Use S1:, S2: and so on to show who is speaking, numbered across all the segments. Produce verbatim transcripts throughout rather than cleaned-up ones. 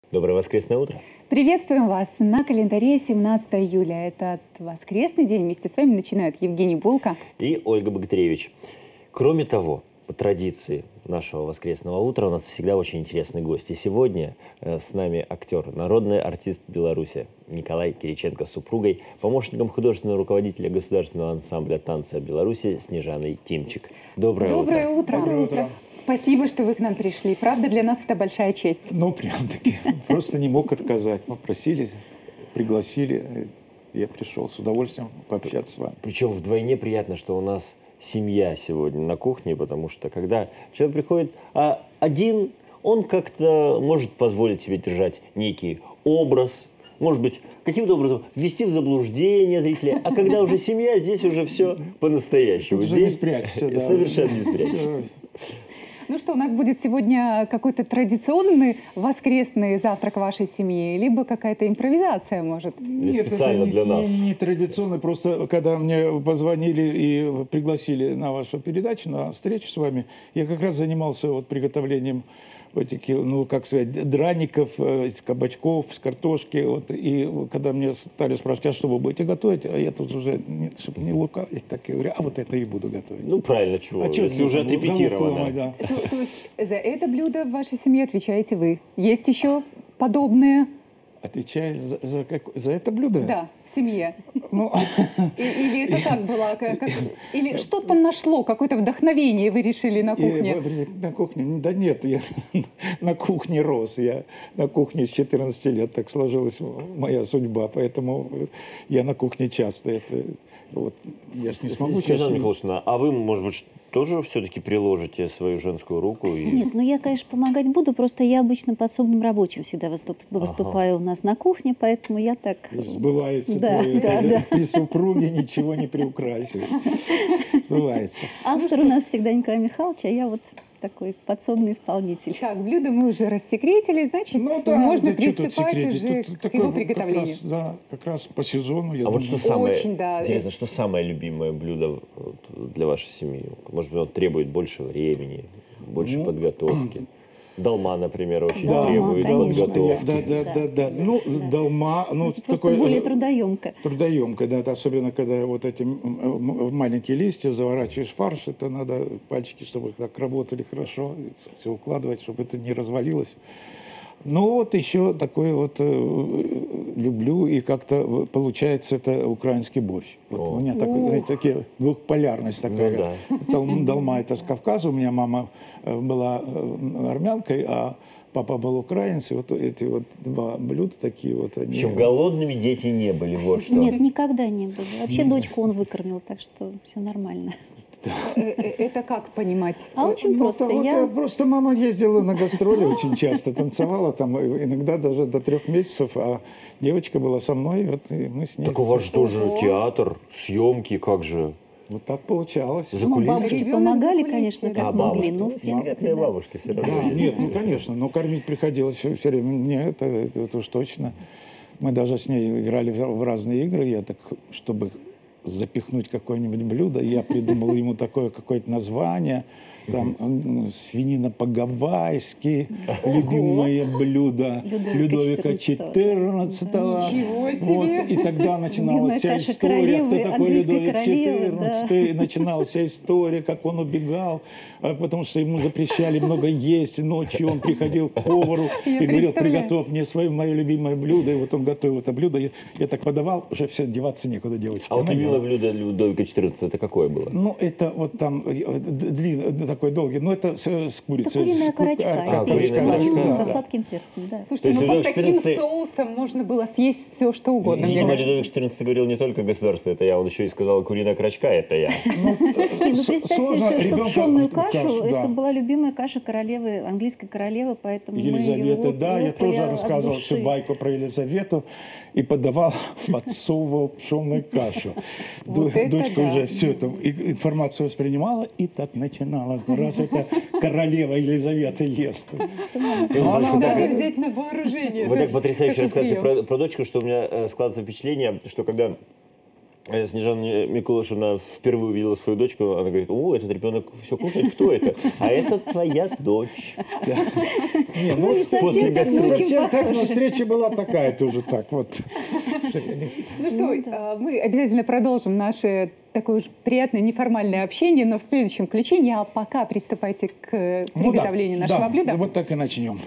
S1: Доброе воскресное утро.
S2: Приветствуем вас на календаре семнадцатое июля. Этот воскресный день вместе с вами начинают Евгений Булка
S1: и Ольга Богатыревич. Кроме того, по традиции нашего воскресного утра у нас всегда очень интересный гость. И сегодня э, с нами актер, народный артист Беларуси Николай Кириченко с супругой, помощником художественного руководителя государственного ансамбля танца Беларуси Снежаной Тимчик. Доброе,
S2: Доброе
S1: утро.
S2: утро.
S3: Доброе утро.
S2: Спасибо, что вы к нам пришли. Правда, для нас это большая честь.
S3: Ну, прям-таки. Просто не мог отказать. Попросили, пригласили. Я пришел с удовольствием пообщаться с вами.
S1: Причем вдвойне приятно, что у нас семья сегодня на кухне, потому что когда человек приходит а один, он как-то может позволить себе держать некий образ, может быть, каким-то образом ввести в заблуждение зрителей. А когда уже семья, здесь уже все по-настоящему.
S3: Здесь не спрячешься, да.
S1: Совершенно не спрячешься.
S2: Ну что, у нас будет сегодня какой-то традиционный воскресный завтрак вашей семьи, либо какая-то импровизация, может?
S3: Нет,
S1: специально
S3: это
S1: для
S3: не,
S1: нас.
S3: Не, не традиционно, просто когда мне позвонили и пригласили на вашу передачу, на встречу с вами, я как раз занимался вот приготовлением вот таких, ну, как сказать, драников из кабачков, с картошки. Вот, и когда мне стали спрашивать, а что вы будете готовить, а я тут уже, не, чтобы не лукавить, так и говорю, а вот это и буду готовить.
S1: Ну, правильно, чего,
S3: а
S1: если уже отрепетировано.
S3: Да.
S2: То, то есть за это блюдо в вашей семье отвечаете вы. Есть еще подобные?
S3: Отвечает за, за, как, за это блюдо?
S2: Да, в семье.
S3: Ну,
S2: И, или это так было? Как, как, или что-то нашло, какое-то вдохновение вы решили на кухне?
S3: И, на кухне? Да нет, я на кухне рос. Я на кухне с четырнадцати лет, так сложилась моя судьба. Поэтому я на кухне часто. Это, вот, я не смогу сейчас...
S1: Снежана Михайловна, а вы, может быть, тоже все-таки приложите свою женскую руку? И...
S4: Нет, ну я, конечно, помогать буду, просто я обычно подсобным рабочим всегда выступ, выступаю ага. у нас на кухне, поэтому я так...
S3: Сбывается
S4: да,
S3: твое,
S4: да,
S3: это,
S4: да.
S3: При супруге ничего не приукрасишь. Сбывается.
S4: Автор у нас всегда Николай Михайлович, а я вот такой подсобный исполнитель.
S2: Так, блюдо мы уже рассекретили, значит,
S3: ну, да,
S2: можно
S3: да,
S2: приступать уже
S3: тут,
S2: к его приготовлению.
S3: Как раз, да, как раз по сезону. Я
S1: а
S3: думаю,
S1: вот что самое,
S2: очень, да.
S1: интересно, что самое любимое блюдо для вашей семьи? Может быть, он требует больше времени, больше ну, подготовки? Долма, например, очень
S4: да,
S1: требует
S4: конечно.
S1: подготовки.
S3: Да, да, да, да. да. Ну, да. долма, ну,
S4: это
S3: такое...
S4: более трудоемко.
S3: Трудоемко, да, особенно когда вот эти маленькие листья заворачиваешь в фарш, это надо пальчики, чтобы так работали хорошо, все укладывать, чтобы это не развалилось. Ну вот еще такое вот э, люблю, и как-то получается это украинский борщ. Вот у меня так, знаете, такие двухполярность такая. Ну, да. Долма это с Кавказа, у меня мама была армянкой, а папа был украинец, и вот эти вот два блюда такие вот. Они...
S1: В общем, голодными дети не были, вот что.
S4: Нет, никогда не были. Вообще Нет. дочку он выкормил, так что все нормально.
S2: Да. Это как понимать?
S4: А очень
S3: ну,
S4: просто.
S3: Вот,
S4: я...
S3: Просто мама ездила на гастроли очень часто, танцевала там, иногда даже до трех месяцев, а девочка была со мной, вот и мы с ней...
S1: Так у вас же тоже театр, съемки, как же?
S3: Вот так получалось.
S1: За
S4: ну, бабушки помогали, конечно, как
S1: а,
S4: могли.
S1: Ну, в принципе,
S4: да.
S1: бабушки все равно.
S3: Да, нет, ну, конечно, но кормить приходилось все, все время. Мне это, это, это уж точно. Мы даже с ней играли в разные игры, я так, чтобы... запихнуть какое-нибудь блюдо, я придумал ему такое какое-то название, там свинина по-гавайски, любимое блюдо Людовика четырнадцатого. Вот, и тогда начиналась вся история, кто такой Людовик четырнадцатый, да. Начиналась вся история, как он убегал, потому что ему запрещали много есть, ночью он приходил к повару и говорил, приготовь мне свое, мое любимое блюдо, и вот он готовил это блюдо, я, я так подавал, уже все, деваться некуда, девочки.
S1: А вот любимое блюдо Людовика четырнадцатого, это какое было?
S3: Ну, это вот там длинный, такой долгий, но это с, с курицей.
S4: Это куриная окорочка,
S1: а, куриная окорочка,
S4: да,
S1: да.
S4: со сладким перцем, да.
S2: Слушайте, ну под таким соусом можно было съесть все, что угодно.
S1: Видимо, Людовик четырнадцатый говорил не только государство, это я, он еще и сказал, куриная окорочка, это я.
S4: Ну, представьте себе, что пшенную кашу, это была любимая каша королевы, английской королевы, поэтому
S3: Елизаветы, да, я тоже рассказывал всю байку про Елизавету и подавал, подсовывал пшенную кашу. Дочка уже всю эту информацию воспринимала и так начинала. Раз это королева Елизавета ест.
S2: Надо взять на вооружение.
S1: Вы так потрясающе рассказываете про, про дочку, что у меня складывается впечатление, что когда Снежана Микулашина впервые увидела свою дочку, она говорит: о, этот ребенок все кушает, кто это? А это твоя дочь.
S3: Не, ну, не совсем так, но встреча была такая тоже так вот.
S2: Ну что, мы обязательно продолжим наше такое приятное неформальное общение, но в следующем включении. А пока приступайте к приготовлению нашего блюда.
S3: Вот так и начнем.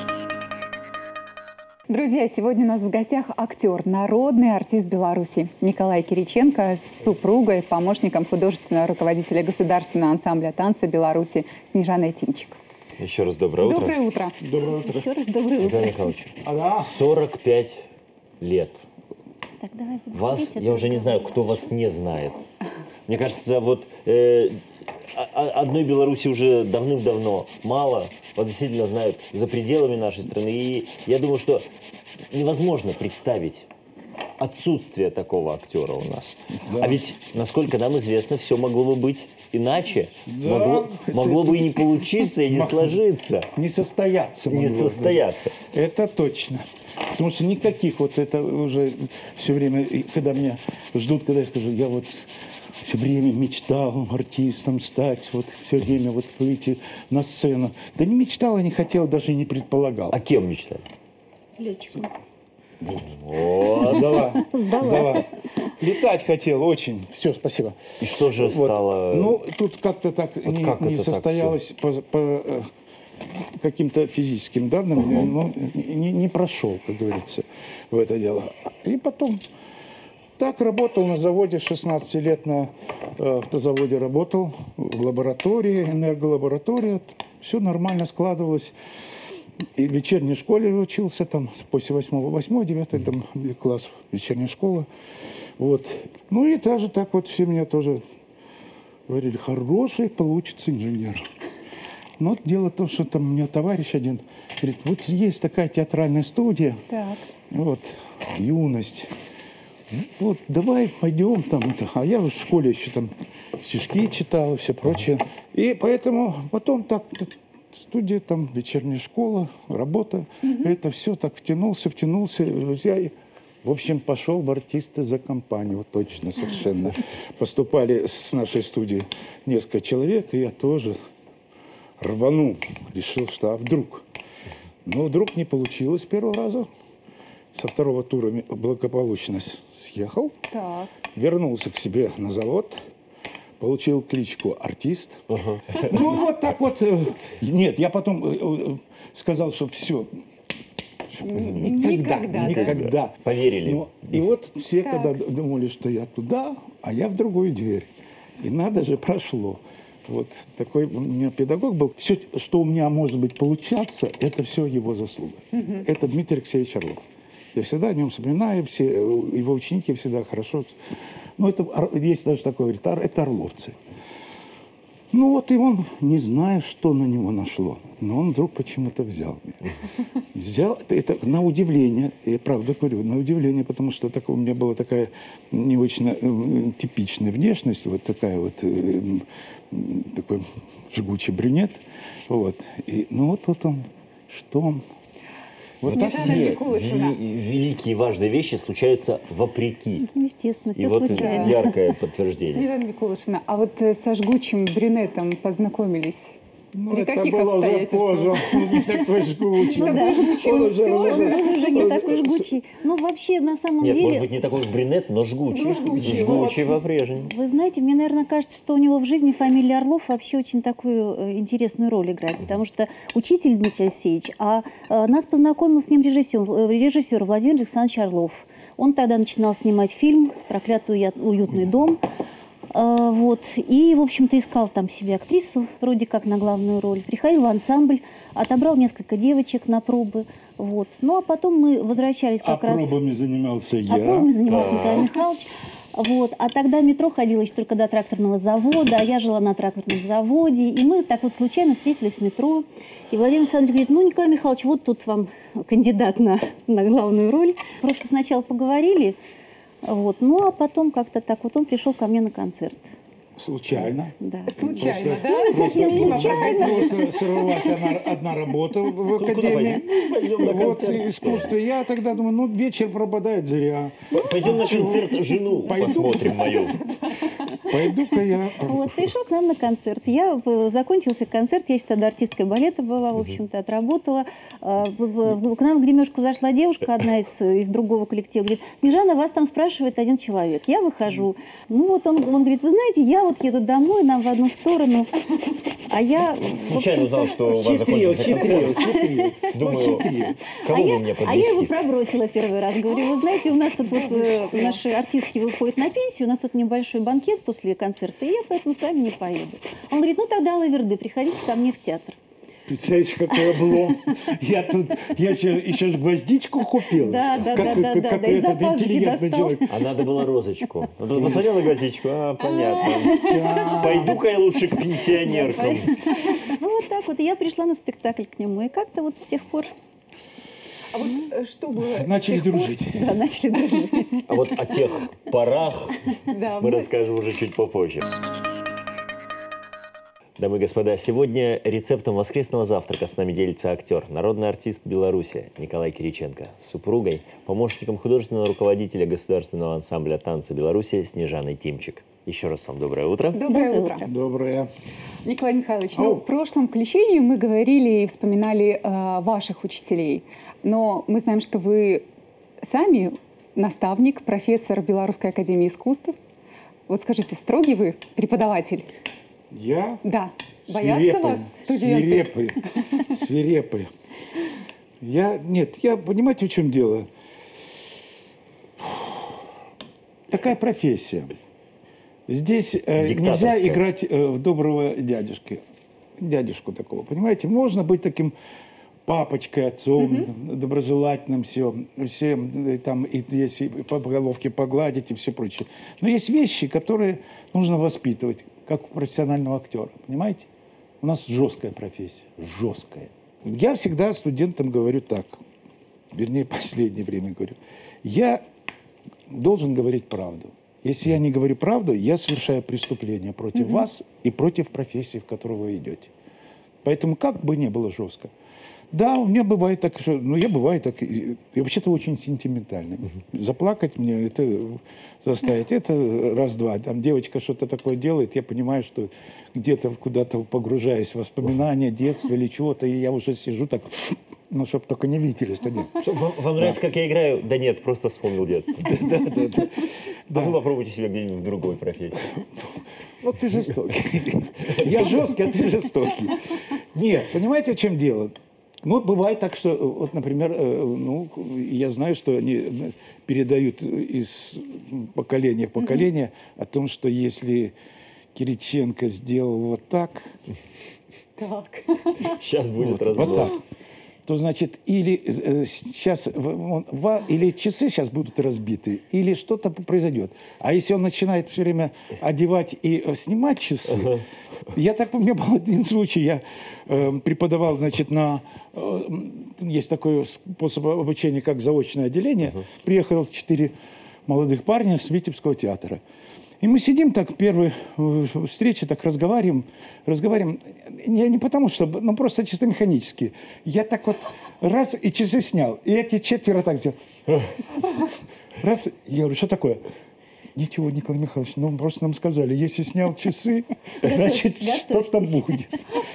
S2: Друзья, сегодня у нас в гостях актер, народный артист Беларуси Николай Кириченко с супругой, помощником художественного руководителя Государственного ансамбля танца Беларуси Снежаной Тимчик.
S1: Еще раз доброе утро.
S2: Доброе утро.
S3: Доброе утро.
S4: Еще раз доброе утро.
S1: Николай Михайлович, сорок пять лет.
S4: Так, давай
S1: вас, я уже не знаю, кто вас не знает. Мне кажется, вот э, одной Беларуси уже давным-давно мало. Вас действительно знают за пределами нашей страны. И я думаю, что невозможно представить отсутствие такого актера у нас. Да. А ведь, насколько нам известно, все могло бы быть иначе. Да. Могло, могло бы и не получиться, и не сложиться.
S3: Не состояться.
S1: Не состояться.
S3: Это точно. Потому что никаких вот это уже все время, когда меня ждут, когда я скажу, я вот все время мечтал артистом стать, вот все время вот выйти на сцену. Да не мечтал, а не хотел, даже не предполагал.
S1: А кем мечтали?
S4: Летчиком.
S1: Вот.
S3: Сдала. Сдала. Летать хотел очень. Все, спасибо.
S1: И что же вот. стало?
S3: Ну, тут как-то так вот не, как не состоялось по, по каким-то физическим данным, но не, не прошел, как говорится, в это дело. И потом так работал на заводе, шестнадцать лет на э, автозаводе работал, в лаборатории, энерголаборатории. Все нормально складывалось. И в вечерней школе учился, там, после восьмого, восьмой, девятый там, класс, вечерняя школа. Вот. Ну и даже так вот все меня тоже говорили, хороший получится инженер. Но вот дело в том, что там у меня товарищ один говорит, вот есть такая театральная студия,
S2: так.
S3: Вот, юность. Вот, давай пойдем там. Это. А я в школе еще там стишки читал и все прочее. И поэтому потом так... Студия, там, вечерняя школа, работа. Mm-hmm. Это все так втянулся, втянулся. Друзья, и, в общем, пошел в артисты за компанию. Вот точно, совершенно. Поступали с нашей студии несколько человек, и я тоже рванул. Решил, что а вдруг? Но вдруг не получилось с первого раза. Со второго тура благополучно съехал.
S2: Так.
S3: Вернулся к себе на завод. Получил кличку «Артист». Uh-huh. Ну, вот так вот. Нет, я потом сказал, что все. Никогда. Никогда. никогда.
S1: Поверили.
S3: Ну, и вот все, так. когда думали, что я туда, а я в другую дверь. И надо же, прошло. Вот такой у меня педагог был. Все, что у меня может быть получаться, это все его заслуга. Uh-huh. Это Дмитрий Алексеевич Орлов. Я всегда о нем вспоминаю, все его ученики всегда хорошо. Ну, это, есть даже такое, говорит, это орловцы. Ну, вот и он, не знаю, что на него нашло, но он вдруг почему-то взял меня. Взял, это, это на удивление, я правда говорю, на удивление, потому что так, у меня была такая не очень э, типичная внешность, вот такая вот, э, такой жгучий брюнет. Вот. И, ну, вот, вот он, что он...
S1: Вот так все вели, великие и важные вещи случаются вопреки.
S4: Естественно, все
S1: и вот
S4: случайно.
S1: Яркое подтверждение.
S2: Снежана Микулашина, а вот со жгучим брюнетом познакомились?
S3: Ну,
S2: При
S3: это
S2: каких
S3: было
S2: обстоятельствах?
S3: Уже позже, он не такой жгучий.
S4: Ну да, он уже не такой жгучий. Ну, вообще, на самом
S1: деле...
S4: Нет,
S1: может быть, не такой брюнет, но жгучий.
S2: Жгучий.
S1: Жгучий по-прежнему.
S4: Вы знаете, мне, наверное, кажется, что у него в жизни фамилия Орлов вообще очень такую интересную роль играет. Потому что учитель Дмитрий Алексеевич, а нас познакомил с ним режиссер, режиссер Владимир Александрович Орлов. Он тогда начинал снимать фильм «Проклятый уютный дом». А, вот. И, в общем-то, искал там себе актрису, вроде как на главную роль. Приходил в ансамбль, отобрал несколько девочек на пробы. Вот. Ну, а потом мы возвращались как
S3: а
S4: раз...
S3: А пробами занимался я.
S4: А пробами занимался да. Николай Михайлович. Вот. А тогда метро ходило еще только до тракторного завода, а я жила на тракторном заводе. И мы так вот случайно встретились в метро. И Владимир Александрович говорит, ну, Николай Михайлович, вот тут вам кандидат на, на главную роль. Просто сначала поговорили. Вот. Ну, а потом как-то так вот он пришел ко мне на концерт.
S3: Случайно.
S4: Да.
S2: Случайно,
S3: Просто-
S2: да?
S4: Совсем
S2: Мимо
S4: случайно.
S2: проходила.
S3: Просто сорвалась одна, одна работа в в
S1: Куда
S3: академии.
S1: пойдем? Пойдем на
S3: Вот
S1: концерт.
S3: искусство. Я тогда думаю, ну вечер пропадает зря.
S1: Пойдем на концерт жену
S3: Пойду.
S1: посмотрим мою.
S3: Пойду-ка я.
S4: Вот, пришел к нам на концерт. Я, в- закончился концерт, я еще тогда артисткой балета была, в общем-то, отработала. А, в- в- К нам в гримерку зашла девушка, одна из, из другого коллектива, говорит: Снежана, вас там спрашивает один человек. Я выхожу. Ну вот он, он говорит: вы знаете, я вот еду домой, нам в одну сторону. А я... в
S1: Случайно
S4: общем-то,
S1: узнал, что у вас
S3: Хитрил,
S1: закончился
S3: хитрил,
S1: концерт.
S3: хитрил.
S1: Думаю,
S4: А
S1: кого
S4: я,
S1: вы мне
S4: а я его
S1: подвести?
S4: пробросила первый раз. Говорю: вы знаете, у нас тут вот э, наши артистки выходят на пенсию, у нас тут небольшой банкет после концерта, и я поэтому с вами не поеду. Он говорит: ну тогда, лаверды, приходите ко мне в театр.
S3: Представляешь, какой облом. Я тут, я еще, еще ж гвоздичку купил.
S4: Да, да,
S3: как,
S4: да, да,
S3: как,
S4: да,
S3: как
S4: да, из
S3: этот
S4: запаски
S3: интеллигентный
S4: достал.
S3: человек.
S1: А надо было розочку. Ну, тут посмотрел на гвоздичку, а, понятно.
S3: Да.
S1: Пойду-ка я лучше к пенсионеркам.
S4: Ну вот так вот, и я пришла на спектакль к нему, и как-то вот с тех пор,
S2: А вот э, что было? с
S3: Начали
S2: тех пор?
S3: дружить.
S4: да, начали дружить.
S1: А вот о тех порах
S2: Да,
S1: мы
S2: мы-
S1: расскажем уже чуть попозже. Дамы и господа, сегодня рецептом воскресного завтрака с нами делится актер, народный артист Беларуси Николай Кириченко с супругой, помощником художественного руководителя государственного ансамбля танца Беларуси Снежаной Тимчик. Еще раз вам доброе утро.
S2: Доброе
S4: Доброе
S2: утро.
S4: утро.
S3: Доброе.
S2: Николай Михайлович, ну,
S3: Ау.
S2: в прошлом включении мы говорили и вспоминали э, ваших учителей, но мы знаем, что вы сами наставник, профессор Белорусской академии искусств. Вот скажите, строгий вы преподаватель?
S3: Я
S2: Да. Боятся
S3: свирепый,
S2: вас студенты?
S3: свирепый, свирепый. Я, нет, я, понимаете, в чем дело? Такая профессия. Здесь э, нельзя
S1: Диктаторская.
S3: играть э, в доброго дядюшки, дядюшку такого, понимаете? Можно быть таким папочкой, отцом, доброжелательным, все, все э, там, и если по головке погладить и все прочее. Но есть вещи, которые нужно воспитывать, как у профессионального актера, понимаете? У нас жесткая профессия, жесткая. Я всегда студентам говорю так, вернее, последнее время говорю, я должен говорить правду. Если я не говорю правду, я совершаю преступление против вас и против профессии, в которую вы идете. Поэтому как бы ни было жестко. Да, у меня бывает так, что, ну, я бываю так, и, и вообще-то очень сентиментальный. Заплакать мне, это заставить, это раз-два. Там девочка что-то такое делает, я понимаю, что где-то куда-то погружаюсь в воспоминания детства или чего-то, и я уже сижу так, ну, чтобы только не видели, что нет.
S1: Что, Вам, вам нравится, как я играю? Да нет, просто вспомнил детство.
S3: Да, да, да.
S1: А вы попробуйте себя где-нибудь в другой профессии.
S3: Вот ты жестокий. Я жесткий, а ты жестокий. Нет, понимаете, в чем дело? Ну, бывает так, что, вот, например, э, ну, я знаю, что они передают из поколения в поколение о том, что если Кириченко сделал вот так,
S2: Так.
S1: Сейчас будет
S3: вот, вот
S1: разброс.
S3: так, то значит, или э, сейчас, в- он- ва- или часы сейчас будут разбиты, или что-то произойдет. А если он начинает все время одевать и э, снимать часы, я так, у меня был один случай, я э, преподавал, значит, на, э, есть такой способ обучения, как заочное отделение, приехало четыре молодых парня с Витебского театра. И мы сидим так, первой э, встрече, так разговариваем, разговариваем, не, не потому что, ну просто чисто механически. Я так вот раз и часы снял, и эти четверо так сделал. Раз, я говорю, что такое? Ничего, Николай Михайлович, ну просто нам сказали, если снял часы, значит что-то будет.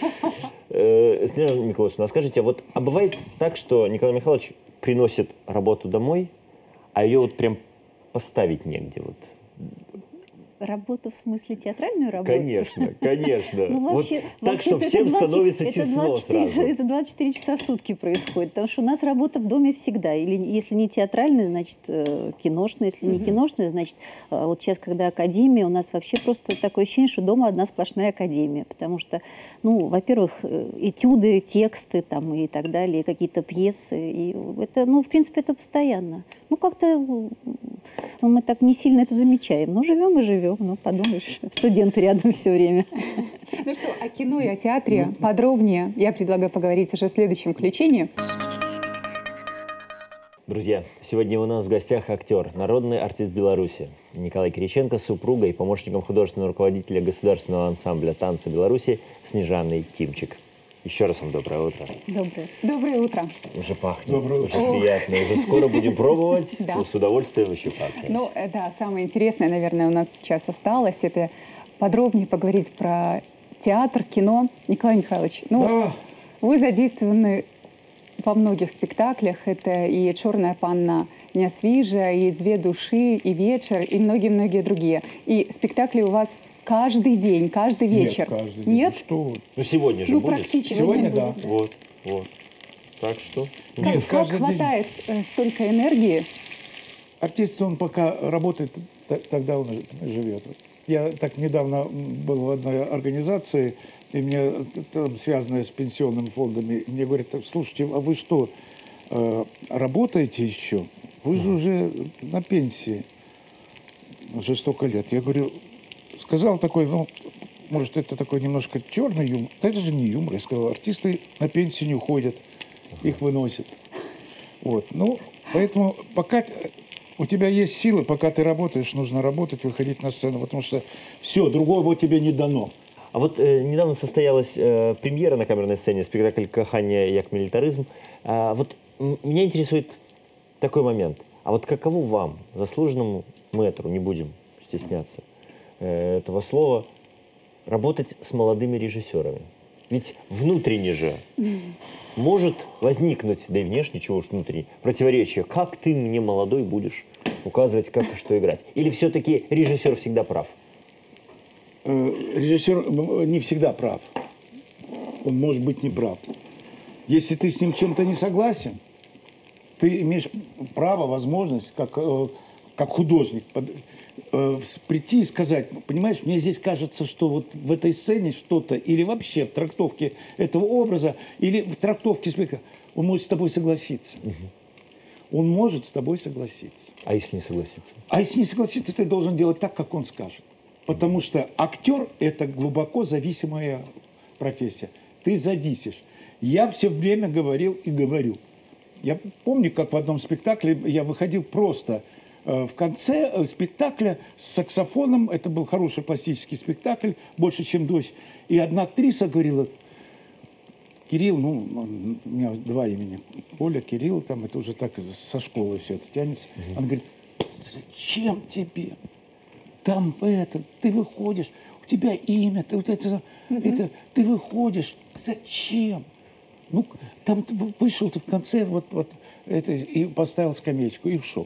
S1: Э, Снежана Николаевна, а скажите, а вот а бывает так, что Николай Михайлович приносит работу домой, а ее вот прям поставить негде? Вот.
S4: Работу в смысле театральную работу?
S1: Конечно, конечно.
S4: Ну,
S1: Вот
S4: вообще,
S1: так, что
S4: вообще-то
S1: всем
S4: это двадцать
S1: становится
S4: это
S1: тесно
S4: двадцать четыре
S1: сразу.
S4: Это двадцать четыре часа в сутки происходит, потому что у нас работа в доме всегда. Или если не театральная, значит э, киношная, если не киношная, значит э, вот сейчас, когда академия, у нас вообще просто такое ощущение, что дома одна сплошная академия, потому что, ну, во-первых, э, этюды, тексты там и так далее, какие-то пьесы, и это, ну, в принципе, это постоянно. Ну, как-то ну, мы так не сильно это замечаем. Ну, живем и живем, ну, подумаешь, студенты рядом все время.
S2: Ну что, о кино и о театре подробнее я предлагаю поговорить уже в следующем включении.
S1: Друзья, сегодня у нас в гостях актер, народный артист Беларуси Николай Кириченко с супругой, помощником художественного руководителя государственного ансамбля танца Беларуси Снежаной Тимчик. Еще раз вам доброе утро.
S2: Доброе. Доброе утро.
S1: Уже пахнет,
S3: Доброе
S1: уже
S3: утро.
S1: приятно, уже скоро будем пробовать,
S2: Да.
S1: с удовольствием еще пообщаемся.
S2: Ну, э, да, самое интересное, наверное, у нас сейчас осталось, это подробнее поговорить про театр, кино. Николай Михайлович, ну,
S3: Да.
S2: вы задействованы во многих спектаклях. Это и «Черная панна Нясвижа», и «Две души», и «Вечер», и многие-многие другие. И спектакли у вас каждый день, каждый вечер.
S3: Нет, каждый день.
S2: Нет?
S3: Ну, что вы.
S1: Ну сегодня же
S2: Ну,
S1: будет.
S2: практически.
S3: Сегодня
S2: будет.
S3: да.
S1: Вот, вот. Так что...
S2: Как,
S3: Нет,
S2: как
S3: каждый день.
S2: хватает э, столько энергии?
S3: Артист, он пока работает, т- тогда он и живет. Я так недавно был в одной организации, и мне там, связанное с пенсионными фондами, мне говорят: слушайте, а вы что, э, работаете еще? Вы же уже на пенсии. Уже столько лет. Я говорю, сказал такой, ну, может, это такой немножко черный юмор. Да это же не юмор. Я сказал, артисты на пенсию не уходят, их выносят. Вот. Ну, поэтому пока у тебя есть силы, пока ты работаешь, нужно работать, выходить на сцену, потому что все, другого тебе не дано.
S1: А вот э, недавно состоялась э, премьера на камерной сцене, спектакль «Кахание як милитаризм». А, вот м- меня интересует такой момент. А вот каково вам, заслуженному мэтру, не будем стесняться э, этого слова, работать с молодыми режиссерами? Ведь внутренне же может возникнуть, да и внешне, чего уж внутренне, противоречие. Как ты мне, молодой, будешь указывать, как и что играть? Или все-таки режиссер всегда прав?
S3: Э, Режиссер не всегда прав. Он может быть не прав. Если ты с ним чем-то не согласен, ты имеешь право, возможность, как, э, как художник, под- э, с- прийти и сказать, понимаешь, мне здесь кажется, что вот в этой сцене что-то, или вообще в трактовке этого образа, или в трактовке спектакля, он может с тобой согласиться. Он может с тобой согласиться.
S1: А если не согласиться?
S3: А если не согласиться, ты должен делать так, как он скажет. Потому что актер – это глубоко зависимая профессия. Ты зависишь. Я все время говорил и говорю. Я помню, как в одном спектакле я выходил просто э, в конце э, спектакля с саксофоном. Это был хороший пластический спектакль, больше, чем дождь. И одна актриса говорила: Кирилл, ну, он- у меня два имени. Оля, Кирилл, там это уже так со школы все это тянется. Она говорит: зачем тебе? Там это, ты выходишь, у тебя имя, ты вот это, это, ты выходишь. Зачем? Ну, там ты вышел ты в конце вот, вот это, и поставил скамеечку и ушел.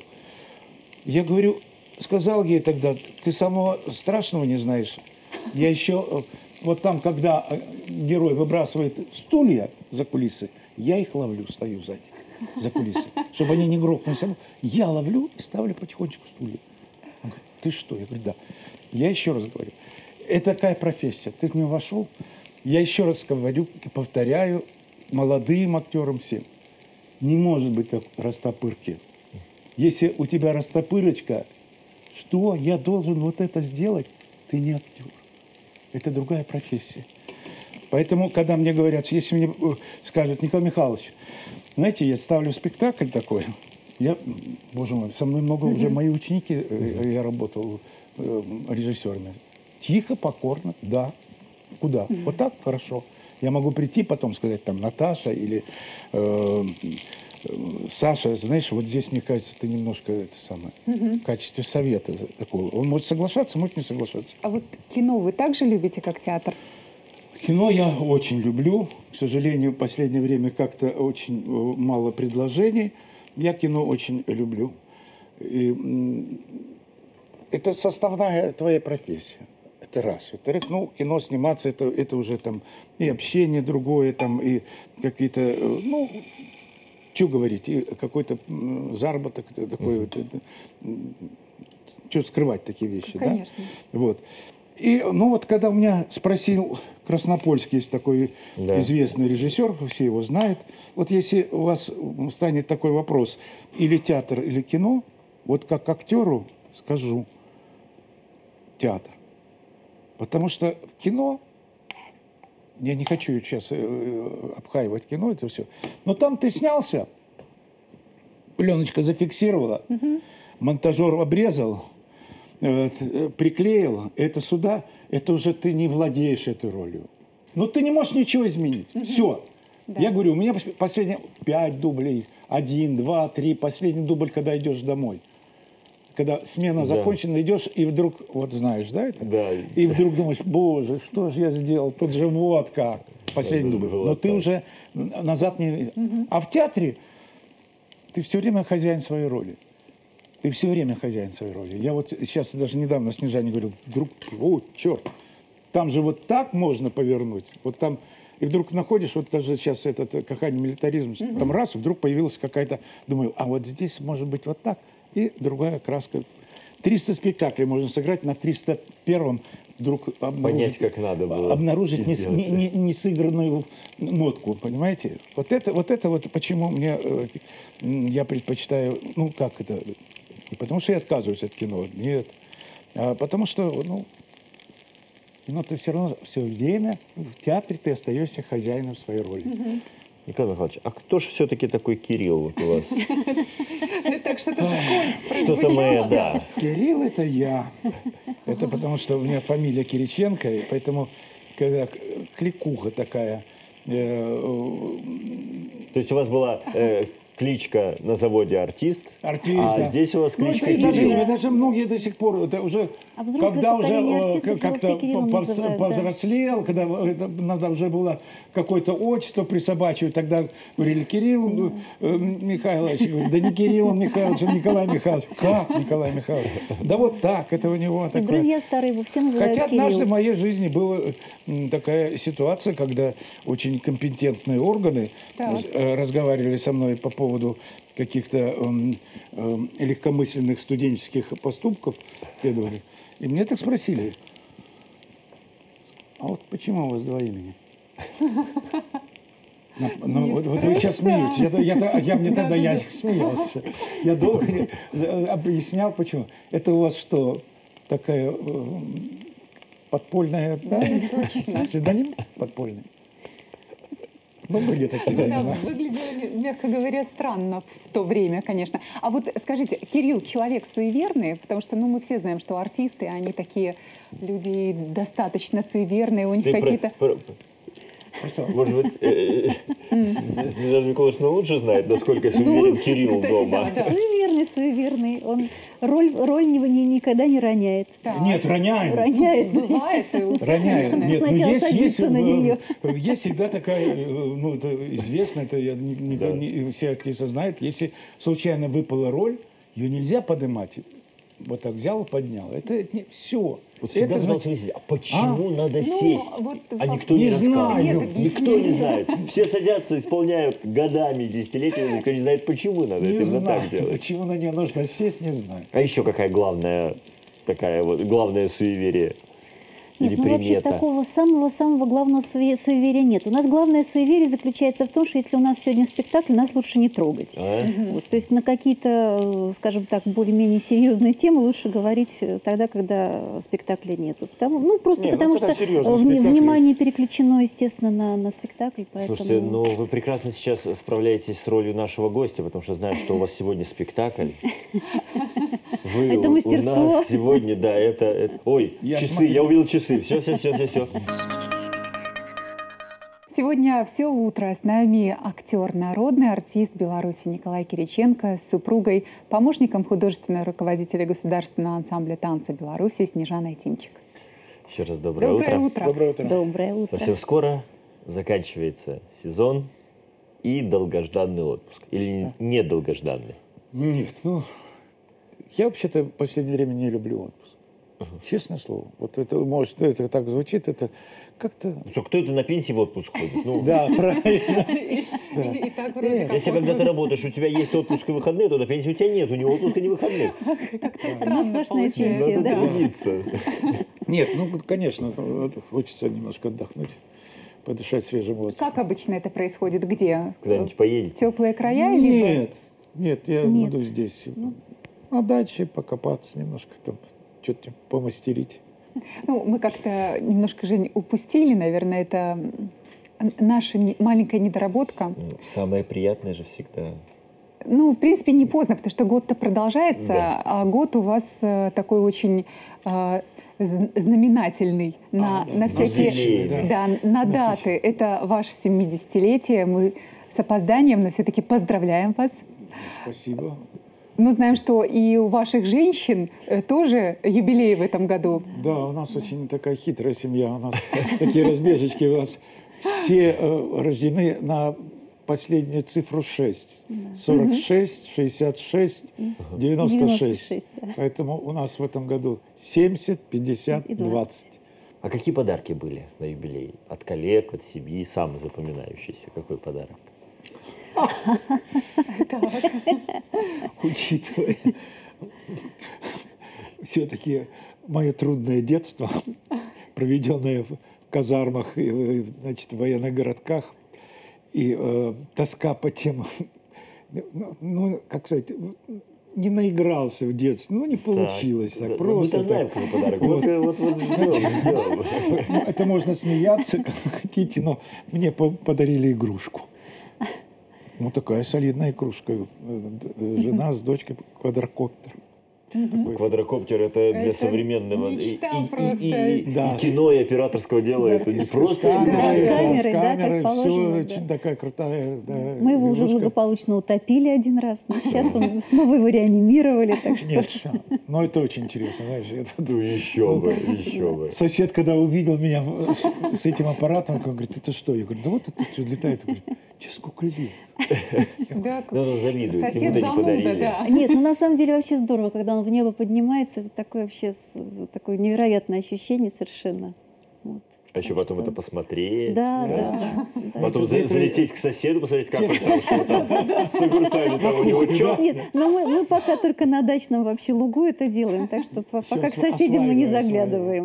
S3: Я говорю, сказал ей тогда, ты самого страшного не знаешь. Я еще, э, вот там, когда э, герой выбрасывает стулья за кулисы, я их ловлю, стою сзади, за кулисы, чтобы они не грохнулись. Я ловлю и ставлю потихонечку стулья. Он говорит, ты что? Я говорю, да. Я еще раз говорю, это такая профессия. Ты в нее вошел, я еще раз говорю и повторяю молодым актерам всем. Не может быть так растопырки. Если у тебя растопырочка, что я должен вот это сделать, ты не актер. Это другая профессия. Поэтому, когда мне говорят, если мне э, скажут, Николай Михайлович, знаете, я ставлю спектакль такой, я, боже мой, со мной много уже мои ученики, э, я работал э, режиссерами. Тихо, покорно, да. Куда? Вот так? Хорошо. Я могу прийти потом сказать, там, Наташа или э, э, Саша, знаешь, вот здесь, мне кажется, ты немножко это самое, в качестве совета такого. Он может соглашаться, может не соглашаться.
S2: А вот кино вы также любите, как театр?
S3: Кино я очень люблю. К сожалению, в последнее время как-то очень э, мало предложений. Я кино очень люблю. И, м, это составная твоя профессия. Это раз. Во-вторых, ну, кино сниматься, это, это уже там и общение другое, там, и какие-то, э, ну, что говорить, и какой-то м, заработок такой вот. Что скрывать такие вещи,
S2: Конечно.
S3: да? Вот. И, ну вот, когда у меня спросил Краснопольский, есть такой
S1: Да.
S3: известный режиссер, все его знают. Вот если у вас станет такой вопрос, или театр, или кино, вот как актеру скажу, театр. Потому что в кино, я не хочу сейчас э, обхаивать кино, это все, но там ты снялся, пленочка зафиксировала, монтажер обрезал, э, приклеил. Это сюда, это уже ты не владеешь этой ролью. Но ты не можешь ничего изменить. Все.
S2: Да.
S3: Я говорю, у меня последние пять дублей, один, два, три, последний дубль, когда идешь домой. Когда смена
S1: Да.
S3: закончена, идешь, и вдруг, вот знаешь, да, это?
S1: Да.
S3: И вдруг думаешь, боже, что же я сделал? Тут же вот как. Последний
S1: Да,
S3: дубль.
S1: было
S3: Но ты
S1: так.
S3: уже назад не... А в театре ты все время хозяин своей роли. Ты все время хозяин своей роли. Я вот сейчас даже недавно Снежане говорил, вдруг, о, черт, там же вот так можно повернуть. Вот там... И вдруг находишь, вот даже сейчас этот кахань милитаризм, там раз, вдруг появилась какая-то, думаю, а вот здесь может быть вот так. И другая краска. триста спектаклей можно сыграть, на триста первом вдруг
S1: Понять, как надо было.
S3: обнаружить не,
S1: сделать.
S3: не, не, не сыгранную нотку, понимаете? Вот это, вот это вот почему мне, э, я предпочитаю, ну как это, не потому что я отказываюсь от кино, нет, а потому что, ну, но ты все равно все время в театре ты остаешься хозяином своей роли.
S1: Николай Михайлович, а кто же все-таки такой Кирилл вот у вас?
S2: Так что-то вскользь
S1: Что-то мы,
S2: прозвучало.
S1: да.
S3: Кирилл это я. Это потому что у меня фамилия Кириченко, и поэтому когда кликуха такая. э,
S1: То есть у вас была э, кличка на заводе артист,
S3: Артист,
S1: а
S3: да.
S1: здесь у вас
S3: Ну,
S1: кличка
S3: это даже,
S1: Кирилл.
S3: даже многие до сих пор, это уже,
S4: А взрослое
S3: когда уже
S4: поколение
S3: э,
S4: артистов его
S3: как-то
S4: все Кириллом
S3: пов-
S4: называют, да.
S3: повзрослел, когда это, надо уже было какое-то отчество присобачивать, тогда говорили Кирилл э, Михайлович, я говорю, да не Кирилл Михайлович, он Николай Михайлович. Как Николай Михайлович? Да вот так, это у него
S4: И
S3: такое.
S4: друзья старые его все называют
S3: Хотя однажды
S4: Кирилл.
S3: в моей жизни была м, такая ситуация, когда очень компетентные органы
S2: Так.
S3: э, разговаривали со мной по поводу каких-то эм, эм, легкомысленных студенческих поступков. следовали. И мне так спросили, а вот почему у вас два имени? Ну, ну, вот, вот вы сейчас смеетесь. Я, я, я, мне тогда я смеялся. Я долго не- объяснял, почему. Это у вас что, такая э, подпольная, да? Псевдоним подпольный? Ну, были такие
S2: Да,
S3: времена.
S2: выглядело, мягко говоря, странно в то время, конечно. А вот скажите, Кирилл человек суеверный, потому что, ну, мы все знаем, что артисты, они такие люди достаточно суеверные, у них
S1: Ты про-
S2: какие-то...
S1: про- Может быть, э, э, С- Снежана Николаевна лучше знает, насколько суеверен Кирилл
S2: кстати,
S1: дома.
S2: да, да.
S4: Суеверный, суеверный. Он роль, роль ни- ни- никогда не роняет.
S2: Так,
S3: Нет, роняем.
S4: Роняет.
S2: бывает и у всех,
S3: Роняет.
S2: наверное.
S3: Нет, ну
S4: Сначала
S3: есть, есть,
S4: садится на
S3: э,
S4: неё.
S3: есть всегда такая, э, ну, это известно, это я не- не-
S1: Да.
S3: не- все артисты знают, если случайно выпала роль, ее нельзя поднимать. Вот так взял и поднял. Это не все.
S1: Вот всегда
S3: это
S1: задался
S3: значит,
S1: мыслью, а почему надо
S2: Ну,
S1: сесть?
S2: вот
S1: А
S2: факт.
S1: никто не,
S3: Не
S1: рассказывает.
S3: знаю.
S2: Нет
S1: Никто не
S2: объяснения.
S1: знает. Все садятся, исполняют годами, десятилетиями, никто не знает, почему надо
S3: не
S1: это именно
S3: знаю,
S1: так делать.
S3: почему на нее нужно сесть, не знаю.
S1: А еще какая главная, такая вот, главное суеверие или
S4: Нет, ну вообще
S1: примета?
S4: такого самого-самого главного суе- суеверия нет. У нас главное суеверие заключается в том, что если у нас сегодня спектакль, нас лучше не трогать.
S1: А?
S4: Вот, то есть на какие-то, э, скажем так, более-менее серьезные темы лучше говорить э, тогда, когда спектакля нету. Потому, ну, просто
S3: Не, ну,
S4: потому
S3: когда
S4: что
S3: серьезный
S4: э, вни-
S3: спектакль.
S4: внимание переключено, естественно, на, на спектакль. Поэтому...
S1: Слушайте, ну вы прекрасно сейчас справляетесь с ролью нашего гостя, потому что знаю, что у вас сегодня спектакль. Вы
S4: Это
S1: у-
S4: мастерство.
S1: У нас сегодня, да, это... это- Ой,
S3: Я
S1: часы,
S3: смотрю.
S1: я увидел часы. Все, все, все, все, все.
S2: Сегодня все утро с нами актер, народный артист Беларуси Николай Кириченко с супругой, помощником художественного руководителя государственного ансамбля танца Беларуси Снежаной Тимчик.
S1: Еще раз доброе,
S2: Доброе
S1: утро.
S2: утро.
S3: Доброе утро.
S4: Доброе утро.
S1: Совсем скоро заканчивается сезон и долгожданный отпуск. Или недолгожданный.
S3: Нет, ну, я вообще-то в последнее время не люблю отпуск. Честное слово. Вот это, может, это так звучит, это как-то...
S1: Что, кто это на пенсии в отпуск ходит? Ну,
S3: Да, правильно.
S2: И так вроде как
S1: Если когда ты работаешь, у тебя есть отпуск и выходные, то на пенсии у тебя нет, у него отпуска, не выходных.
S4: Одна сплошная
S2: получается.
S4: пенсия,
S1: Надо
S4: да.
S1: трудиться.
S3: Нет, ну, конечно, вот хочется немножко отдохнуть, подышать свежим воздухом.
S2: Как обычно это происходит? Где?
S1: Куда-нибудь поедете?
S2: Теплые края? либо-
S3: Нет, нет, я
S4: Нет.
S3: буду здесь. На даче покопаться немножко, там, что-то помастерить.
S2: Ну, мы как-то немножко, Жень, упустили, наверное, это м, наша не- маленькая недоработка.
S1: Ну, самое приятное же всегда
S2: Ну, в принципе, не поздно, потому что год-то продолжается,
S1: Да.
S2: а год у вас э, такой очень э, з- знаменательный на,
S3: А, да,
S2: на всякие
S1: насыщенный,
S2: да, на даты. Это ваше семидесятилетие. Мы с опозданием, но все-таки поздравляем вас.
S3: Спасибо.
S2: Мы знаем, что и у ваших женщин э, тоже юбилей в этом году.
S3: Да, у нас очень такая хитрая семья. У нас такие разбежечки. У нас все э, рождены на последнюю цифру шесть. сорок шесть, шестьдесят шесть, девяносто шесть.
S4: девяносто шесть, да.
S3: Поэтому у нас в этом году семьдесят, пятьдесят,
S4: И двадцать.
S3: двадцать.
S1: А какие подарки были на юбилей? От коллег, от семьи, самый запоминающийся? Какой подарок?
S3: Учитывая все-таки мое трудное детство, проведенное в казармах и в, значит, в военных городках, и э, тоска по тем, ну, ну, как сказать, не наигрался в детстве, ну, не получилось так,
S1: да,
S3: просто.
S1: Мы-то знаем,
S3: так.
S1: какой подарок.
S3: Вот.
S1: Вот, вот, вот ждем, ждем.
S3: Ну, это можно смеяться, как хотите, но мне по- подарили игрушку. Ну, такая солидная игрушка. Э, э, Жена с дочкой квадрокоптер. Такой.
S1: Квадрокоптер это для
S2: Это
S1: современного и,
S2: мечта
S1: и- и-
S2: просто.
S1: и- и
S3: Да.
S1: кино, и операторского дела. Это не
S3: С
S1: просто
S3: камерой,
S4: Да, с
S1: игрушка.
S4: камерой,
S3: с
S4: да, как
S3: камерой,
S4: положено,
S3: все
S4: да.
S3: очень такая крутая. Да,
S4: Мы его уже
S3: игрушка.
S4: благополучно утопили один раз, но сейчас он снова его реанимировали, так что...
S3: Нет, всё. Но это очень интересно, знаешь. это-
S1: Ну еще бы, еще бы.
S3: Сосед, когда увидел меня в- с, с этим аппаратом, он говорит, это что? Я говорю, да вот это все летает. Он говорит, тебе сколько лет?
S2: Да,
S1: Ну, он завидует,
S2: сосед
S1: ему-то не
S2: зануда,
S1: подарили.
S2: да.
S4: Нет, ну на самом деле вообще здорово, когда он в небо поднимается, это такое вообще с- такое невероятное ощущение совершенно. Вот.
S1: А еще потом это посмотреть.
S4: Да,
S1: да.
S4: да, да.
S1: Потом
S3: Это-
S1: за-
S3: это-
S1: залететь к соседу, посмотреть, как он там, что там с огурцами там у него чё?
S4: Нет, но мы, мы пока только на дачном вообще лугу это делаем, так что по- пока к
S3: осва-
S4: соседям мы не
S3: осваиваем,
S4: заглядываем.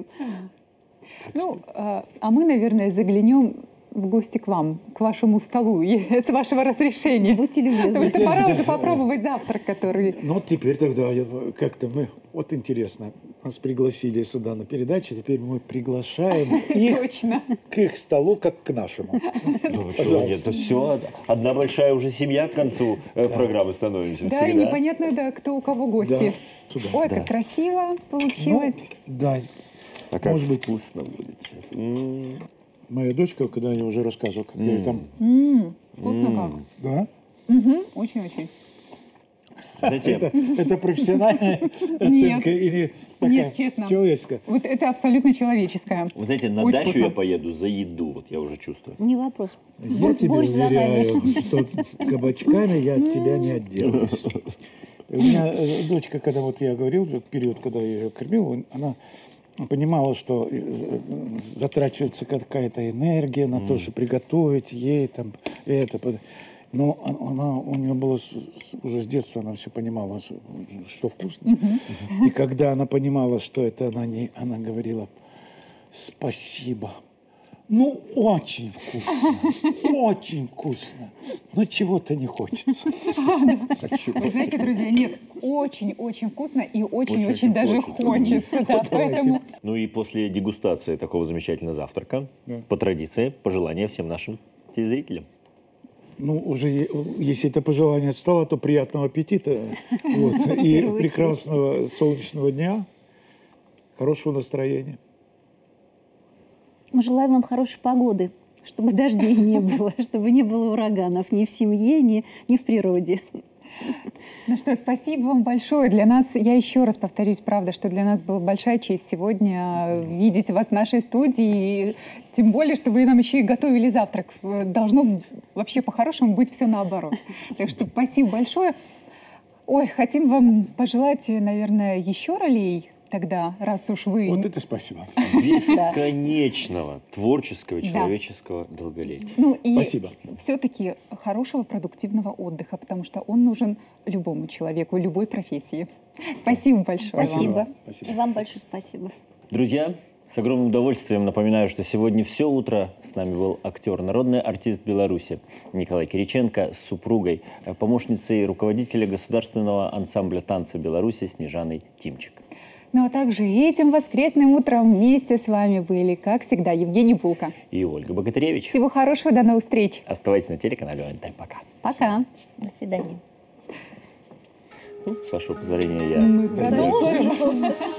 S2: Ну, а а мы, наверное, заглянем в гости к вам, к вашему столу, и- с вашего разрешения.
S4: Будьте
S2: Потому
S4: любезны.
S2: что пора уже попробовать завтрак, который...
S3: Ну вот теперь тогда я- как-то мы, вот интересно, нас пригласили сюда на передачу, теперь мы приглашаем их
S2: Точно.
S3: к их столу, как к нашему.
S1: Ну, чего нет, это все, одна большая уже семья к концу э, программы становимся
S2: Да, и
S1: всегда.
S2: непонятно, да, кто у кого гости.
S3: Да, сюда.
S2: Ой,
S1: Да.
S2: как красиво получилось.
S3: Ну, да,
S1: А как
S3: может быть.
S1: вкусно будет сейчас. М.
S3: моя дочка, когда я уже рассказывал, как я там,
S2: М, Вкусно как.
S3: да,
S2: Мгм, Очень-очень.
S1: Знаете,
S3: это, это профессиональная оценка или такая
S2: Нет, честно.
S3: человеческая?
S2: Вот это абсолютно человеческое.
S1: вы знаете, на
S2: Очень
S1: дачу
S2: вкусно.
S1: я поеду за еду, вот я уже чувствую.
S4: Не вопрос.
S3: Я
S4: Борщ-
S3: тебе
S4: борщ за нами.
S3: уверяю, что кабачками я от тебя не отделаюсь. У меня э, дочка, когда вот я говорил, вот период, когда я ее кормил, он- она понимала, что э, затрачивается какая-то энергия на то, чтобы приготовить ей там это. под- Но он- она, у нее было с- с- уже с детства, она все понимала, что, что вкусно. И когда она понимала, что это она не, она говорила: спасибо. Ну, очень вкусно, очень вкусно, но чего-то не хочется. Хочу.
S2: Вы знаете, друзья, нет, очень-очень вкусно и очень-очень
S1: Очень-очень
S2: даже
S1: хочется.
S2: хочется. Да, поэтому
S1: Ну и после дегустации такого замечательного завтрака,
S3: Да.
S1: по традиции, пожелания всем нашим телезрителям.
S3: Ну, уже е- если это пожелание стало, то приятного аппетита. Вот. И
S4: первую
S3: прекрасного солнечного дня, хорошего настроения.
S4: Мы желаем вам хорошей погоды, чтобы дождей не было, чтобы не было ураганов ни в семье, ни, ни в природе.
S2: Ну что, спасибо вам большое. Для нас, я еще раз повторюсь, правда, что для нас была большая честь сегодня видеть вас в нашей студии. И тем более, что вы нам еще и готовили завтрак. Должно вообще по-хорошему быть все наоборот. Так что спасибо большое. Ой, хотим вам пожелать, наверное, еще ролей тогда, раз уж вы...
S3: Вот это спасибо.
S1: Бесконечного творческого,
S2: Да.
S1: человеческого долголетия.
S2: Ну и
S3: Спасибо.
S2: все-таки хорошего продуктивного отдыха, потому что он нужен любому человеку, любой профессии. Спасибо большое вам.
S4: Спасибо.
S3: Спасибо.
S4: И вам большое спасибо.
S1: Друзья, с огромным удовольствием напоминаю, что сегодня все утро с нами был актер, народный артист Беларуси Николай Кириченко с супругой, э, помощницей руководителя государственного ансамбля танца Беларуси Снежаной Тимчик.
S2: Ну а также этим воскресным утром вместе с вами были, как всегда, Евгений Булка.
S1: И Ольга Богатыревич.
S2: Всего хорошего, до новых встреч.
S1: Оставайтесь на телеканале ОНТ. Пока.
S2: Пока.
S4: До свидания.
S1: Ну, с вашего позволения, я...
S2: Мы
S1: Да.
S2: продолжим.